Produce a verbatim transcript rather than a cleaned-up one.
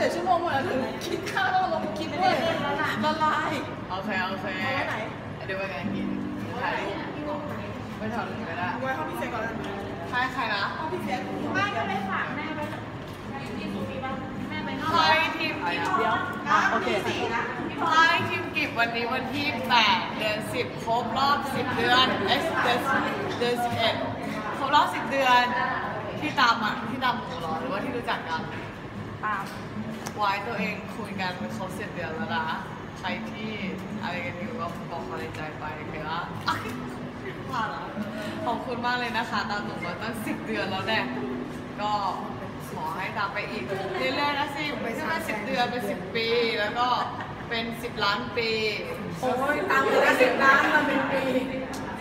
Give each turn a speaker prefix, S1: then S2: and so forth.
S1: จ็ดชั่วโมงหมดแล้วถึงคิดข้าวแล้วลงคิดด้วยละลาย
S2: โอเคโอเคเดี๋ยวไปกันกินถ่ายรูปไม่ถอดเลยก็ได้
S1: ไว้ห้องพี่เซก่อน
S2: ใครใครนะ
S1: ห้องพี่เซ
S3: บ้านก็ไปฝากแม่ไปที่สุรีบ้านแม่ไปนอก
S2: ใครทีมกิบ
S1: เดี๋ยวโอเค
S2: ใครทีมกิบวันนี้วันที่แปดเดือนสิบครบรอบสิบเดือนเอสเดือนเดือนสิบเอ็ดครบรอบสิบเดือนที่ตามอ่ะที่ตามหนูหรอหรือว่าที่รู้จักกัน
S3: ตาม
S2: ไว้ตัวเองคุยกันเป็นครบสิบเดือนแล้วนะใครที่อะไรกันอยู่ก็บอกความในใจไปเถอะขอบคุณมากเลยนะคะตามหนูมาตั้งสิบเดือนแล้วเนี่ยก็ขอให้ตามไปอีกเรื่อยๆนะสิไม่ใช่แค่สิบเดือนเป็นสิบปีแล้วก็เป็นสิบล้านปี
S1: โอ้ยตามไปแล้วสิบล้านมาเป็นปี